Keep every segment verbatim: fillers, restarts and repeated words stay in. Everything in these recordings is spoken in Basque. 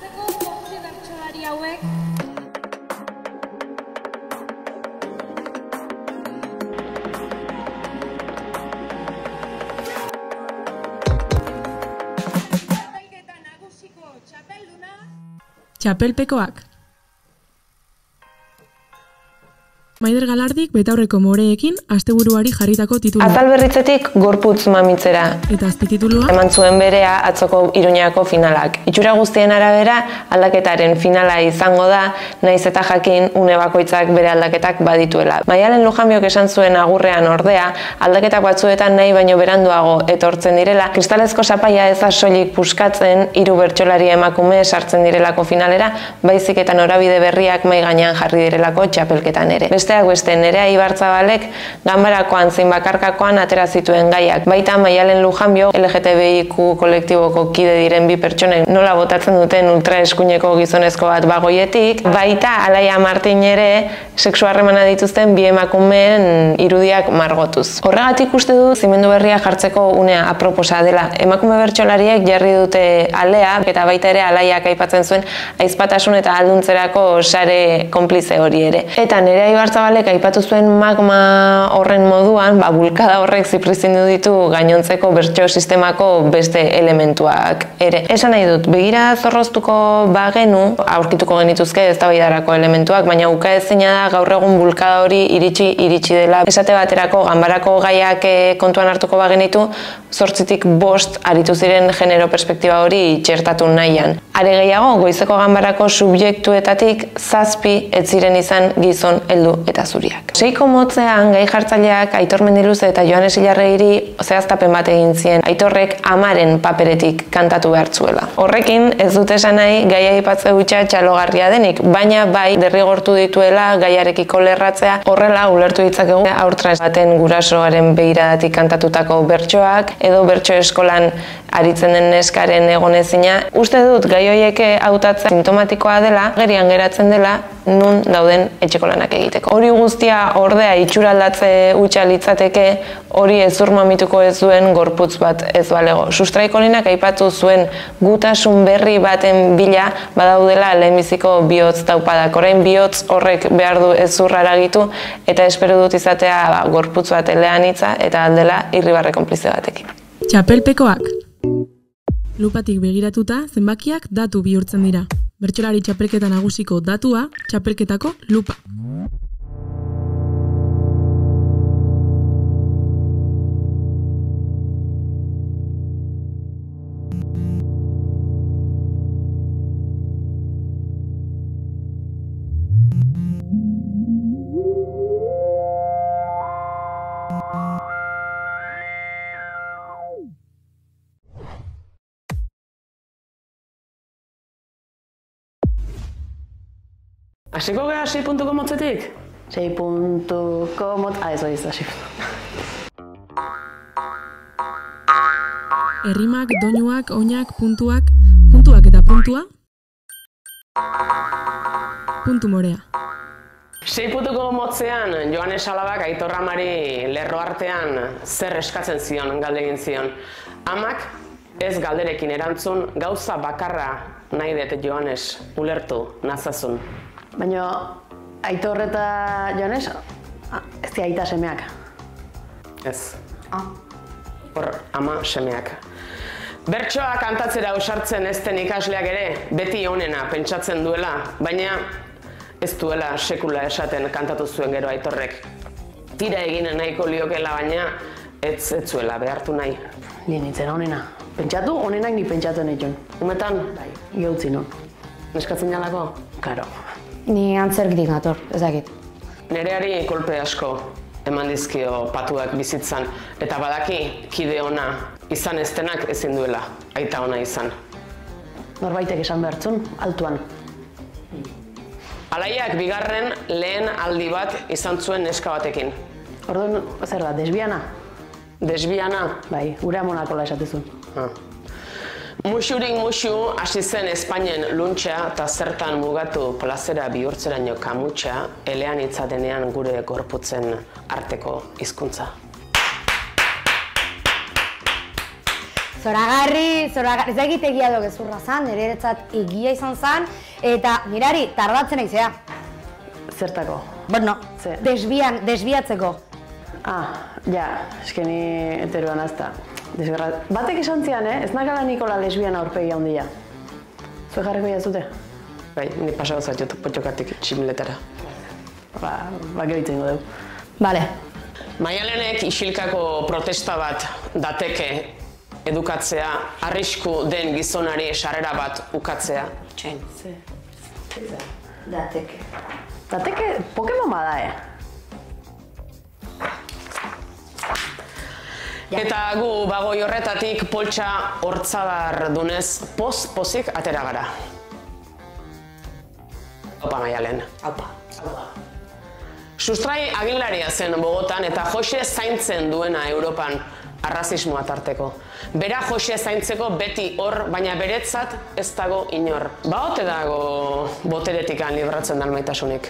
Txapelpekoak. Maider Galardik betaurreko moreekin asteburuari jarritako titulua. Atal berritzetik gorputz mamitzera. Eta azpititulua eman zuen berea atzoko Iruñako finalak. Itxura guztien arabera aldaketaren finala izango da, naiz eta jakin une bakoitzak bere aldaketak badituela. Maialen Lujanbiok esan zuen agurrean ordea, aldaketak batzuetan nahi baino beranduago etortzen direla, kristalezko sapaia ez da soilik puskatzen hiru bertsolari emakume sartzen direlako finalera, baizik eta norabide berriak mahai gainean jarri direlako txapelketan ere. Besteak beste Nerea Ibartzabalek ganbarakoan zein bakarkakoan atera zituen gaiak. Baita Maialen Lujanbio L G T B I Q kolektiboko kide diren bi pertsonek nola botatzen duten ultraeskuineko gizonezko bat bagoietik, baita Alaia Martin ere sexu harremana dituzten bi emakumeen irudiak margotuz. Horregatik uste du zimendu berria jartzeko unea aproposa dela. Emakume bertsolariek jarri dute alea, eta baita ere Alaiak aipatzen zuen aizpatasun eta alduntzerako sare konplize hori ere. Eta Nerea Ibartzabalek aipatu zuen magma horren moduan, ba, bulkada horrek ziprizindu ditu gainontzeko bertso sistemako beste elementuak ere. Esan nahi dut, begira zorroztuko bagenu, aurkituko genituzke eztabaidarako elementuak, baina ukaezina da gaur egun bulkada hori iritsi iritsi dela. Esate baterako ganbarako gaiak kontuan hartuko bagenitu, zortzitik bost aritu ziren genero perspektiba hori txertatu nahian. Are gehiago, goizeko ganbarako subjektuetatik zazpi ez ziren izan gizon, heldu eta zuriak. Seiko motzean gai jartzaileak Aitor Mendiluze eta Joanes Ilarregiri zehaztapen bat egin zien, Aitorrek amaren paperetik kantatu behar zuela. Horrekin ez dute esan nahi gaia aipatze hutsa txalogarria denik, baina bai derrigortu dituela gaiarekiko lerratzea, horrela ulertu ditzakegu haurtras baten gurasoaren begiradatik kantatutako bertsoak edo bertso eskolan aritzen den neskaren egonezina. Uste dut gai horiek hautatzea sintomatikoa dela, gerian geratzen dela nun dauden etxeko lanak egiteko. Hori guztia ordea itxuraldatze hutsa litzateke, hori ezur mamituko ez duen gorputz bat ez balego. Sustraikolinak aipatu zuen gutasun berri baten bila badaudela lehenbiziko bihotz taupadak. Orain bihotz horrek behar du ezurra eragitu eta espero dut izatea ba, gorputz bat eleanitza eta aldela irribarre konplize batekin. Txapelpekoak. Lupatik begiratuta zenbakiak datu bihurtzen dira. Bertsolari txapelketa nagusiko datua, txapelketako lupa. Hasiko gara sei puntuko motzetik? sei puntuko motz... Ah, ez hori ez da, sei. Errimak, doinuak, oinak, puntuak, puntuak eta puntua. Puntu morea. Sei puntuko motzean, Joanes Alabak Aitor Amari lerro artean zer eskatzen zion, galdegin zion. Amak ez galderekin erantzun, gauza bakarra nahi dut Joanes, ulertu, nazazun. Baina Aitor eta Joanes, ez di aita semeak. Ez. Hor, ama semeak. Bertsoa kantatzera ausartzen ez den ikasleak ere, beti onena pentsatzen duela, baina ez duela sekula esaten kantatu zuen gero Aitorrek. Tira egin nahiko liokela, baina ez ez zuela behartu nahi. Nien itzera onena. Pentsatu, onenak ni pentsatu nahi. Umetan? Bai, geutzi non. Neskatzen jalako? Karo. Ni antzerkitik nator, ez dakit. Nereari kolpe asko eman dizkio patuak bizitzan, eta badaki kide ona izan ez denak ezin duela aita ona izan. Norbaitek esan behartzun, altuan. Alaiak bigarren lehen aldi bat izan zuen neska batekin. Orduan, zer da, desbiana? Desbiana? Bai, gure amonakola esatezun. Ah. Musurik musu hasi zen Espainien luntxa eta zertan mugatu plazera bihurtzeraino kamutxa, elean hitzatenean gure gorputzen arteko hizkuntza. zoragarri, zoragarri, ez da egitegia do gezurra zan, nire eretzat egia izan zan, eta mirari, tardatzen aizea. Zertako? Bueno, Ze? desbian, desbiatzeko. Ah, ja, eske ni heteroan azta. Desgarra... Batek esan zian, eh? Ez nakala Nikola lesbiana aurpegia handia. Zue jarriko jazute? Bai, ni pasau zaitut potxokatik tximletara. Ba, ba gehitzen godeu. Bale. Maialenek isilkako protesta bat dateke edukatzea, arrisku den gizonari sarrera bat ukatzea. Txen, ze. Dateke. Dateke Pokemon bada, eh? Eta gu bagoi horretatik poltsa hortzadar dunez poz-pozik atera gara. Opa, Maialen. Aupa. Sustrai aginlaria zen Bogotan eta Jose zaintzen duena Europan arrazismoa tarteko. Bera Jose zaintzeko beti hor, baina beretzat ez dago inor. Ba ote dago boteretikan libratzen dan maitasunik.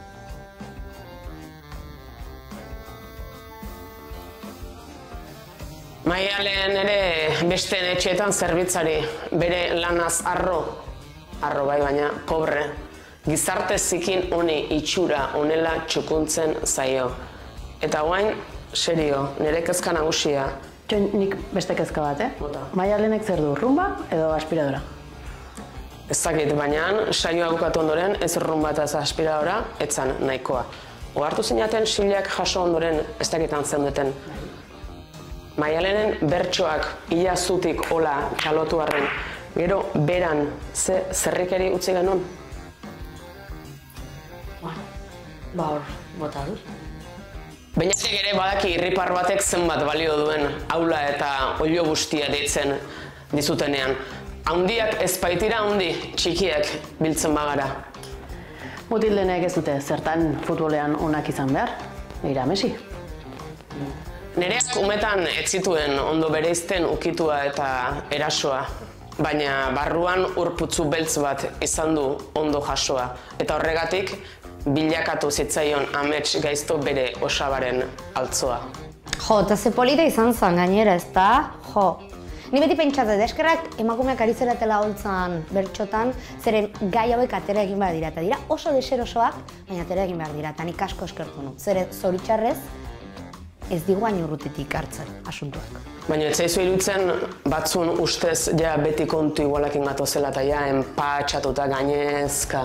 Maialen ere besteen etxeetan zerbitzari, bere lanaz arro, arro bai baina pobre, gizarte zikin honi itxura honela txukuntzen zaio. Eta guain, serio, nire kezka nagusia. Jo, nik beste kezka bat, eh? Bota. Maialenek zer du, rumba edo aspiradora? Ez dakit, baina saioa bukatu ondoren ez rumba eta ez aspiradora etzan nahikoa. Ohartu zinaten silak jaso ondoren ez dakitan zendeten. Maialenen bertsoak ia zutik hola txalotu arren, gero beran ze zerrikeri utzi genuen. Ba hor, bota dut. Beinatek ere badaki irripar batek zenbat balio duen aula eta olio guztia deitzen dizutenean. Haundiak ez baitira haundi, txikiak biltzen bagara. Mutildenek ez dute zertan futbolean onak izan behar, begira Messi. Nereak umetan ez zituen ondo bereizten ukitua eta erasoa, baina barruan urputzu beltz bat izan du ondo jasoa, eta horregatik bilakatu zitzaion amets gaizto bere osabaren altzoa. Jo, eta ze polita izan zen gainera, ez da? Jo. Ni beti pentsatzen, eskerrak emakumeak ari zeratela holtzan bertxotan, zeren gai hauek atera egin behar dira, eta dira oso deserosoak, baina atera egin behar dira, eta nik asko eskertu nu. Zeren zoritxarrez, ez digu hain urrutitik hartzen asuntuak. Baina ez zaizu irutzen batzun ustez ja beti kontu igualakin gatozela eta ja enpatxatuta gainezka.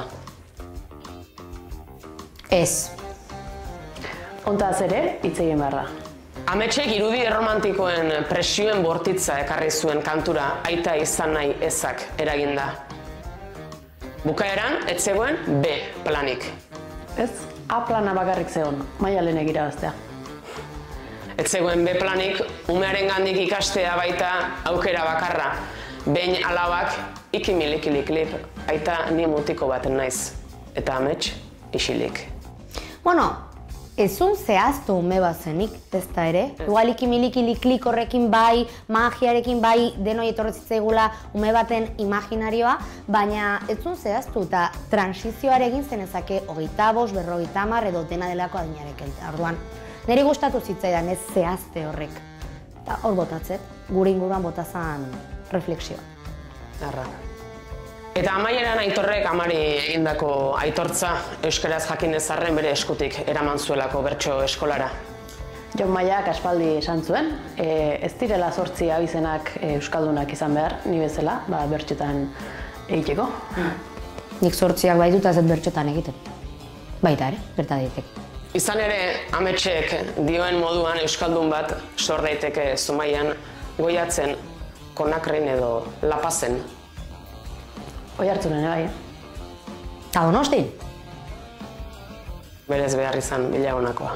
Ez. Hontaz ere, hitz egin behar da. Ametsek irudi erromantikoen presioen bortitza ekarri zuen kantura aita izan nahi ezak eraginda. Bukaeran, ez zegoen B planik. Ez, A plana bakarrik zegoen, Maialenek irabaztea. Ez zegoen B planik, umearen gandik ikastea baita aukera bakarra. Behin alabak, ikimilik-ilik-lip, aita ni mutiko baten naiz. Eta amets, isilik. Bueno, ezun zehaztu ume bat zenik, ez da ere. Igual ikimilik-ilik-lik horrekin bai, magiarekin bai, denoi etorretzitzegula ume baten imaginarioa, baina ezun zehaztu eta transizioarekin zenezake hogeita bost, berrogeita hamar edo dena delako adinarekin. Orduan, niri gustatu zitzaidan ez zehazte horrek. Eta hor botatzet, gure inguruan botazan refleksioa. Arra. Eta amaieran Aitorrek amari egindako aitortza euskaraz jakin ezarren bere eskutik eraman zuelako bertso eskolara. Jon Maiak aspaldi esan zuen, e, ez direla zortzi abizenak e, euskaldunak izan behar, ni bezala, ba, bertxotan egiteko. Nik zortziak baitut ez bertxotan egiten. Baita ere, berta daiteke. Izan ere, ametsek dioen moduan euskaldun bat sor daiteke Zumaian Goiatzen, Konakrin edo Lapazen. Oi hartzunen, bai. Eta Donostin? Berez behar izan bilagonakoa.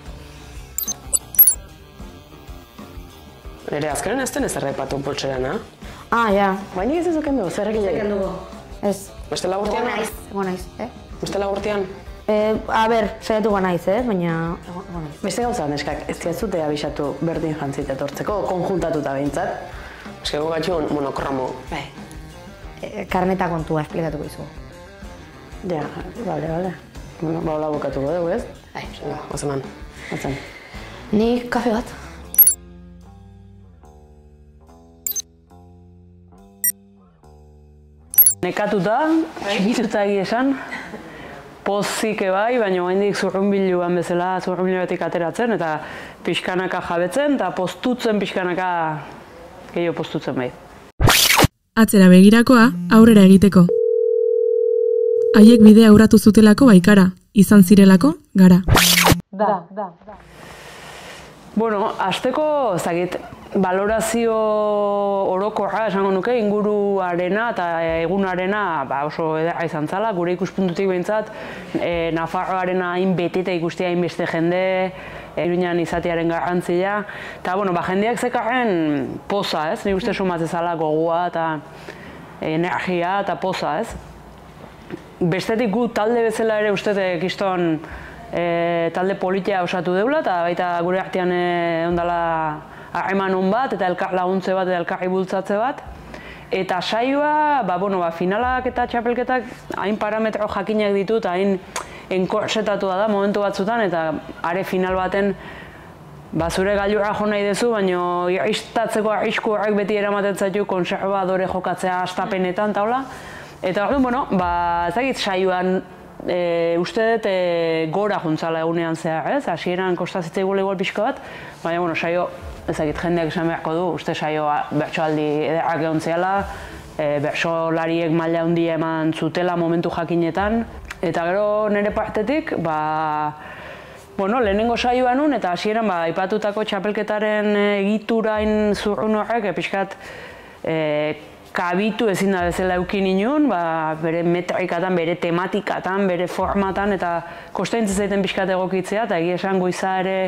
Nire azkenen ez den ez errepatu poltserana. Ah, ja. Baina ez ezuken du, zer egin dugu. Ez. Beste lagurtian? Ego naiz, ego naiz, eh? Beste lagurtian? Eh, a ber, saiatuko naiz, eh? Baina ego naiz. Beste gauza, neskak, ez diazute abisatu berdin jantzit etortzeko, konjuntatuta behintzat. Eskego gatxun monokromo. Bai. E, karneta kontua esplikatuko izugu. Ja, bale, bale. Bueno, baula bukatuko dugu, ez? Bai, Venga, ozeman. Batzen. Nik kafe bat. Nekatuta, txikituta egia esan, pozik bai, baina oraindik zurrunbiluan bezala zurrunbiluetik ateratzen eta pixkanaka jabetzen eta postutzen pixkanaka gehiago postutzen bai. Atzera begirakoa aurrera egiteko. Haiek bidea aurratu zutelako baikara, izan zirelako gara. Da, da, da. Bueno, hasteko, ezagit, balorazio orokorra esango nuke inguruarena eta egunarena ba, oso ederra izan zala, gure ikuspuntutik behintzat, e, Nafarroarena hain beteta ikustea hainbeste jende, Iruñan izatearen garrantzia, eta bueno, ba, jendeak zekarren poza, ez? Nik uste sumatzezala gogoa eta energia eta poza, ez? Bestetik gu talde bezala ere uste kiston e, talde politia osatu deula, eta baita gure artean e, ondala harreman hon bat, eta elkar laguntze bat, eta elkarri bultzatze bat. Eta saioa, ba, bueno, ba, finalak eta txapelketak hain parametro jakinak ditu, eta hain enkorsetatua da momentu batzutan, eta are final baten ba, zure gailurra jo nahi dezu, baina irristatzeko arrisku horrek beti eramaten zaitu konservadore jokatzea astapenetan, taula. Eta orduan, bueno, ba, ezagit saioan e, uste dut e, gora juntzala egunean zehar, ez? Hasieran kostazitzei gule igual pixka bat, baina, bueno, saio, ezagit jendeak esan beharko du, uste saioa bertsoaldi ederrak egon zehala, e, bertsolariek maila handia eman zutela momentu jakinetan, eta gero nire partetik, ba, bueno, lehenengo saioa nun, eta hasieran ba, aipatutako txapelketaren egiturain zurrun horrek, pixkat, e, kabitu ezin da bezala eukin inun, ba, bere metrikatan, bere tematikatan, bere formatan, eta kostaintz zaiten pixkat egokitzea, eta egia esan goiza ere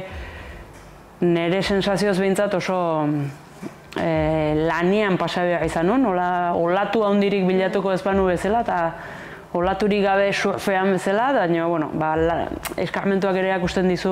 nire sensazioz behintzat oso e, lanean pasa behar izan nun, olatu handirik bilatuko ezpanu bezala, eta olaturik gabe surfean bezala, baina, bueno, ba, eskarmentuak ere akusten dizu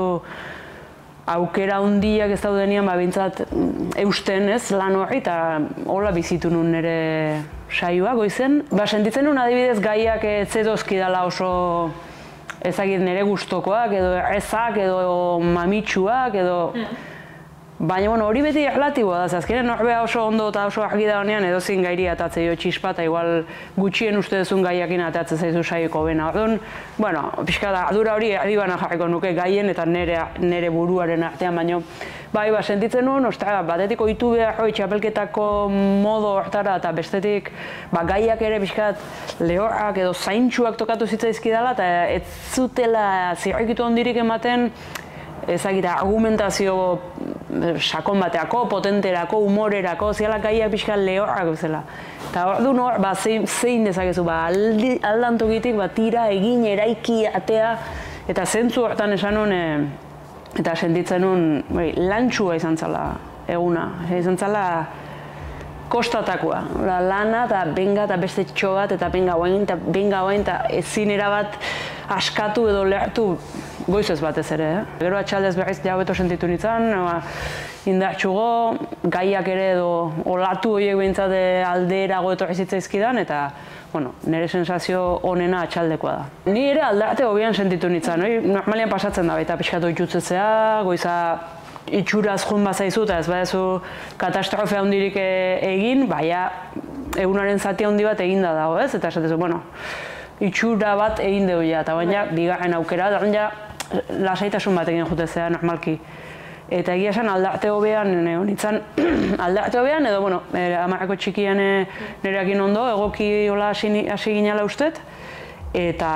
aukera handiak ez daudenean, ba, bintzat eusten ez, lan horri, eta hola bizitu nun nire saioa goizen. Ba, sentitzen nun adibidez gaiak etzedozki dela oso ezagit nire gustokoak, edo errezak, edo mamitsuak, edo... Baina, bueno, hori beti relatiboa da, azkenean norbea oso ondo eta oso argi da honean edozin gairi atatze jo txispa, eta igual gutxien uste duzun gaiakin atatzen zaizu saioko bena. Orduan, bueno, pixka da, ardura hori erdibana jarriko nuke gaien eta nire, nire buruaren artean, baino, bai, ba, sentitzen nuen, ostra, batetik ohitu behar hori txapelketako modo hortara, eta bestetik, ba, gaiak ere pixkat lehorrak edo zaintxuak tokatu zitzaizkidala, eta ez zutela zirrikitu handirik ematen, ezagita, argumentazio sakon bateako, potenterako, humorerako, ziala gaiak pixka lehorrak bezala. Eta orduan hor, ba, zein dezakezu, ba, aldantokitik, ba, tira, egin, eraiki, atea, eta zentzu hortan esan nuen, eta sentitzen nuen, bai, lantxua izan zala eguna, izan zala kostatakoa. Lana, eta benga, eta beste txo bat, eta benga guain, eta benga guain, eta ezin erabat askatu edo lehartu goizez batez ere. Eh? Gero atxaldez berriz jabeto sentitu nintzen, indartxugo, gaiak ere edo olatu horiek behintzate alderago etorri zitzaizkidan, eta bueno, nire sensazio onena atxaldekoa da. Ni ere aldarte hobian sentitu nintzen, oi? Normalian pasatzen da, baita pixkatu itxutzetzea, goiza itxuraz jun bazaizu, eta ez badezu katastrofe handirik egin, baina egunaren zati handi bat eginda dago, ez? Eta esatezu, bueno, itxura bat egin dugu ja, eta baina bigarren aukera, eta baina lasaitasun bat egin jutezea normalki. Eta egia esan aldarte hobean, nintzen aldarte hobean, edo, bueno, amarrako txikian nireakin ondo, egoki hola hasi ginala ustez, eta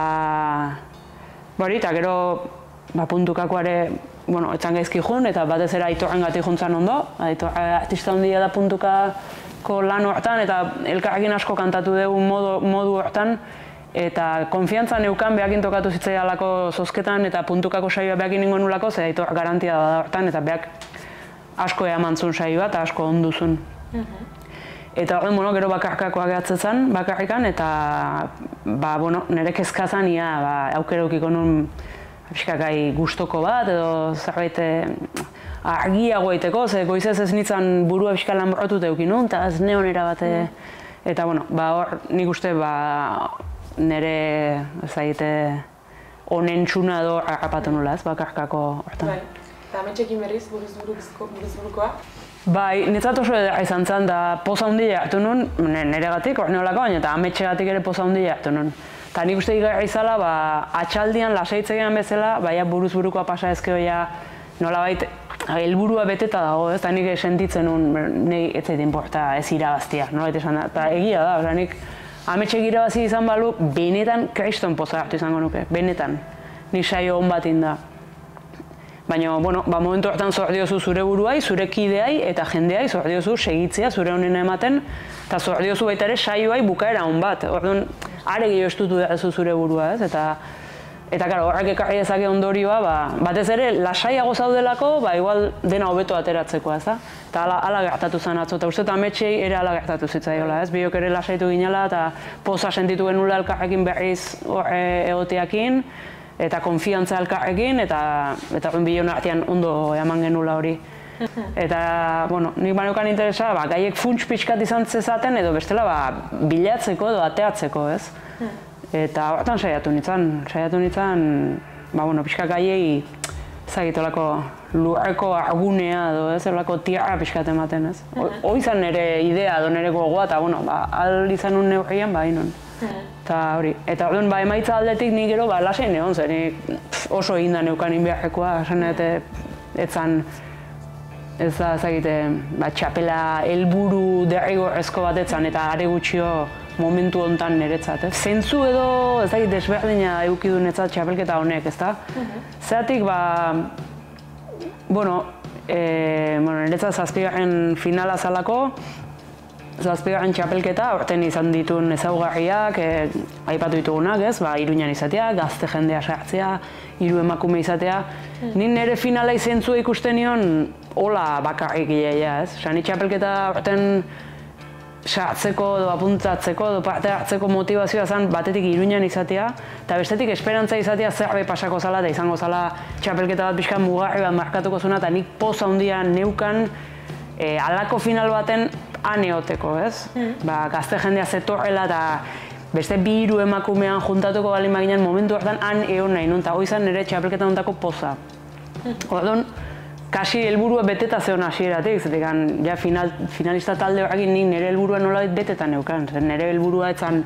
bari, eta gero puntukakoare, bueno, etzan gaizki jun, eta batez ere Aitorren gati juntzan ondo, artista handia da puntukako lan hortan, eta elkarrekin asko kantatu dugu modu hortan, eta konfiantza neukan behakin tokatu zitzaialako zozketan eta puntukako saioa behakin ningoen nulako, ze Aitor garantia da hortan, eta behak asko eamantzun saioa eta asko onduzun. Eta horren, bueno, gero bakarkakoa gehatzen bakarrikan, eta ba, bueno, nire kezkazan ia ba, aukereukiko nun pixkakai gustoko bat, edo zerbait argiago egiteko, ze goizez ez nintzen burua pixka lanborotut eukin nun, eta ez neonera bat, eta bueno, ba, hor nik uste ba, nire ezagite onentsuna edo harrapatu nula ez, bakarkako hortan. Bai, eta ametxekin berriz buruz burukoa? Bai, netzat oso edera izan zen, da poza handia hartu nun, neregatik, hor neolako, baina eta ametxegatik ere poza handia hartu nun. Eta nik uste gara izala, ba, atxaldian lasaitzegean bezala, baina buruz burukoa pasa ezkeoia, nolabait, helburua beteta dago, ez, eta nik sentitzen nun, nahi ez zait inporta ez irabaztia, nolabait esan da, eta egia da, oza, nik ametxek irabazi izan balu, benetan kriston poza hartu izango nuke, benetan, nik saio hon bat inda. Baina, bueno, ba, momentu hartan zor diozu zure buruai, zure kideai eta jendeai zor diozu segitzea zure honena ematen, eta zor diozu baita ere saioai bukaera hon bat. Orduan, are gehiago estutu duzu zure burua, ez? Eta, eta karo, horrek ekarri dezake ondorioa, ba, batez ere, lasaiago zaudelako, ba, igual dena hobeto ateratzeko, ez da? Eta ala, ala gertatu zen atzo, eta uste eta ametxei ere ala gertatu zitzaiola, ez? Biok ere lasaitu ginela, eta poza sentitu genula elkarrekin berriz egoteakin, eta konfiantza elkarrekin, eta eta bion artean ondo eman genula hori. Eta, bueno, nik baneukan interesa, ba, gaiek funts pixkat izan zezaten, edo bestela, ba, bilatzeko edo ateatzeko, ez? Eta horretan saiatu nintzen, saiatu nintzen, ba, bueno, pixka gaiei, ezagitolako lurreko argunea edo, ez, olako tierra pixkat ematen, ez? Hoi izan nire idea edo nire gogoa, eta, bueno, ba, al izan un neurrian, ba, inon. Eta hori, eta orduan, ba, emaitza aldetik nik gero, ba, lasain egon zen, oso egin da neukan inbiarrekoa, esan etzan, ez da, ezagite, ba, txapela helburu derrigorrezko bat etzan, eta are gutxio momentu hontan niretzat, ez? Zentzu edo, ez da, desberdina edukidu netzat txapelketa honek, ez da? Zeratik, ba, bueno, bueno, niretzat zazpigarren finala zalako, zazpigarren txapelketa, horten izan dituen ezaugarriak, aipatu ditugunak, ez, ba, Iruñan izatea, gazte jendea sartzea, hiru emakume izatea. Ni nire finala izentzua ikusten nion, hola bakarrik gileia, ez? Osa, ni txapelketa horten sartzeko, edo apuntatzeko, edo parte hartzeko motivazioa zen batetik Iruñan izatea, eta bestetik esperantza izatea zerbe pasako zala, eta izango zala txapelketa bat pixka mugarri bat markatuko zuna, eta nik poza handia neukan halako final baten han eoteko, ez? Ba, gazte jendea zetorrela eta beste bi hiru emakumean juntatuko balin baginan momentu hartan han egon nahi nun, eta hoi zan nire txapelketa hontako poza. Orduan, kasi helburua beteta zeon hasieratik, zetik ja finalista talde horrekin nik nire helburua nolabait beteta neukan, nire helburua etzan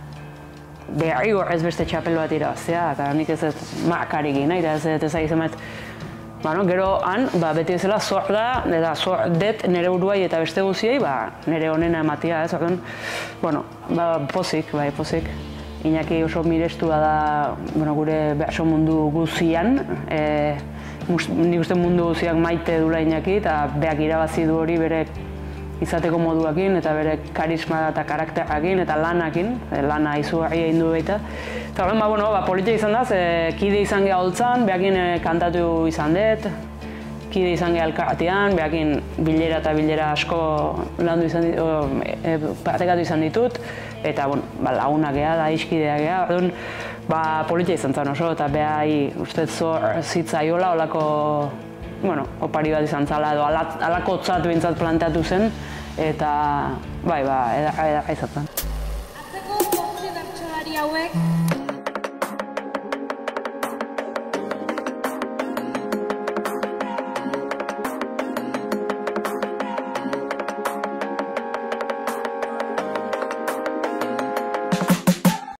derrigor ez beste txapel bat irabaztea, eta nik ez ez markarik nahi, eta ez ez ez ez Bueno, gero han, ba, beti bezala zor da, eta zor det nire buruai eta beste guziei, ba, nire honena ematia, ez, orduan, bueno, ba, pozik, bai, pozik. Iñaki oso mirestua da, bueno, gure berso mundu guzian, e, nik uste mundu guziak maite dula Iñaki, eta beak irabazi du hori bere izateko moduakin, eta bere karisma eta karakterakin, eta lanakin, e, lana izugarria egin du baita. Eta horren, ba, bueno, ba, politia izan da, ze kide izan geha holtzan, behakin e, kantatu izan dut, kide izan geha elkarratean, behakin bilera eta bilera asko landu izan ditut, o, e, partekatu izan ditut, eta, bueno, ba, lagunak geha, da iskidea geha, orduan, ba, politia izan zen oso, eta behai, uste zor zitzaiola, olako, bueno, opari bat izan zala, edo alako otzat bintzat planteatu zen, eta, bai, ba, edarra edarra izatzen. Atzeko boste bertsolari hauek